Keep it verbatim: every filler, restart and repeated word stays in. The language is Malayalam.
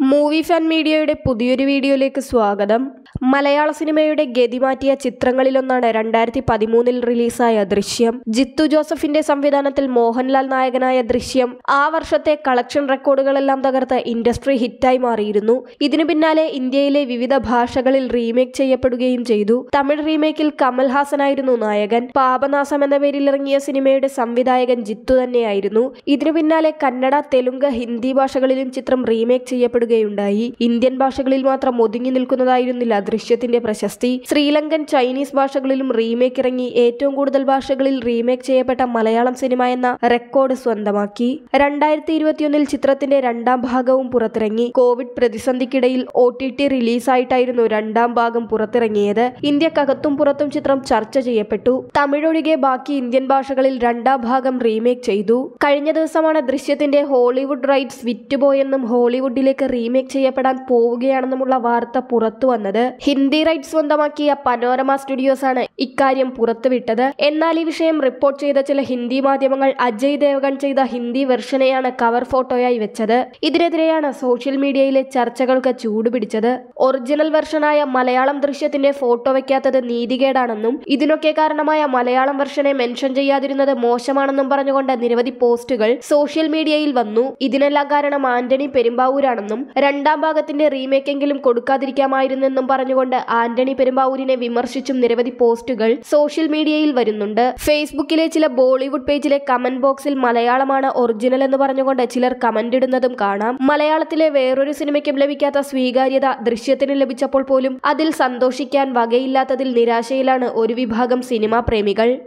മൂവി ഫാൻ മീഡിയയുടെ പുതിയൊരു വീഡിയോയിലേക്ക് സ്വാഗതം. മലയാള സിനിമയുടെ ഗതി മാറ്റിയ ചിത്രങ്ങളിലൊന്നാണ് രണ്ടായിരത്തി പതിമൂന്നിൽ റിലീസായ ദൃശ്യം. ജിത്തു ജോസഫിന്റെ സംവിധാനത്തിൽ മോഹൻലാൽ നായകനായ ദൃശ്യം ആ വർഷത്തെ കളക്ഷൻ റെക്കോർഡുകളെല്ലാം തകർത്ത് ഇൻഡസ്ട്രി ഹിറ്റായി മാറിയിരുന്നു. ഇതിനു പിന്നാലെ ഇന്ത്യയിലെ വിവിധ ഭാഷകളിൽ റീമേക്ക് ചെയ്യപ്പെടുകയും ചെയ്തു. തമിഴ് റീമേക്കിൽ കമൽഹാസനായിരുന്നു നായകൻ. പാപനാശം എന്ന പേരിൽ ഇറങ്ങിയ സിനിമയുടെ സംവിധായകൻ ജിത്തു തന്നെയായിരുന്നു. ഇതിനു പിന്നാലെ കന്നഡ, തെലുങ്ക്, ഹിന്ദി ഭാഷകളിലും ചിത്രം റീമേക്ക് ചെയ്യപ്പെടുകയുണ്ടായി. ഇന്ത്യൻ ഭാഷകളിൽ മാത്രം ഒതുങ്ങി നിൽക്കുന്നതായിരുന്നില്ല ദൃശ്യത്തിന്റെ പ്രശസ്തി. ശ്രീലങ്കൻ, ചൈനീസ് ഭാഷകളിലും റീമേക്ക് ഇറങ്ങി ഏറ്റവും കൂടുതൽ ഭാഷകളിൽ റീമേക്ക് ചെയ്യപ്പെട്ട മലയാളം സിനിമ എന്ന റെക്കോർഡ് സ്വന്തമാക്കി. രണ്ടായിരത്തി ഇരുപത്തിയൊന്നിൽ ചിത്രത്തിന്റെ രണ്ടാം ഭാഗവും പുറത്തിറങ്ങി. കോവിഡ് പ്രതിസന്ധിക്കിടയിൽ ഒ ടി ടി റിലീസായിട്ടായിരുന്നു രണ്ടാം ഭാഗം പുറത്തിറങ്ങിയത്. ഇന്ത്യക്കകത്തും പുറത്തും ചിത്രം ചർച്ച ചെയ്യപ്പെട്ടു. തമിഴൊഴികെ ബാക്കി ഇന്ത്യൻ ഭാഷകളിൽ രണ്ടാം ഭാഗം റീമേക്ക് ചെയ്തു. കഴിഞ്ഞ ദിവസമാണ് ദൃശ്യത്തിന്റെ ഹോളിവുഡ് റൈറ്റ്സ് വിറ്റുപോയെന്നും ഹോളിവുഡിലേക്ക് റീമേക്ക് ചെയ്യപ്പെടാൻ പോവുകയാണെന്നുമുള്ള വാർത്ത പുറത്തു വന്നത്. ഹിന്ദി റൈറ്റ്സ് സ്വന്തമാക്കിയ പനോരമ സ്റ്റുഡിയോസ് ആണ് ഇക്കാര്യം പുറത്തുവിട്ടത്. എന്നാൽ ഈ വിഷയം റിപ്പോർട്ട് ചെയ്ത ചില ഹിന്ദി മാധ്യമങ്ങൾ അജയ് ദേവ്ഗൺ ചെയ്ത ഹിന്ദി വെർഷനെയാണ് കവർ ഫോട്ടോയായി വെച്ചത്. ഇതിനെതിരെയാണ് സോഷ്യൽ മീഡിയയിലെ ചർച്ചകൾക്ക് ചൂടുപിടിച്ചത്. ഒറിജിനൽ വെർഷനായ മലയാളം ദൃശ്യത്തിന്റെ ഫോട്ടോ വെക്കാത്തത് നീതികേടാണെന്നും ഇതിനൊക്കെ കാരണമായ മലയാളം വെർഷനെ മെൻഷൻ ചെയ്യാതിരുന്നത് മോശമാണെന്നും പറഞ്ഞുകൊണ്ട് നിരവധി പോസ്റ്റുകൾ സോഷ്യൽ മീഡിയയിൽ വന്നു. ഇതിനെല്ലാം കാരണം ആന്റണി പെരുമ്പാവൂരാണെന്നും രണ്ടാം ഭാഗത്തിന്റെ റീമേക്കെങ്കിലും കൊടുക്കാതിരിക്കാമായിരുന്നെന്നും പറഞ്ഞുകൊണ്ട് ആന്റണി പെരുമ്പാവൂരിനെ വിമർശിച്ചും നിരവധി പോസ്റ്റുകൾ സോഷ്യൽ മീഡിയയിൽ വരുന്നുണ്ട്. ഫേസ്ബുക്കിലെ ചില ബോളിവുഡ് പേജിലെ കമന്റ് ബോക്സിൽ മലയാളമാണ് ഒറിജിനൽ എന്ന് പറഞ്ഞുകൊണ്ട് ചിലർ കമന്റ് ഇടുന്നതും കാണാം. മലയാളത്തിലെ വേറൊരു സിനിമയ്ക്കും ലഭിക്കാത്ത സ്വീകാര്യത ദൃശ്യത്തിന് ലഭിച്ചപ്പോൾ പോലും അതിൽ സന്തോഷിക്കാൻ വകയില്ലാത്തതിൽ നിരാശയിലാണ് ഒരു വിഭാഗം സിനിമാ പ്രേമികൾ.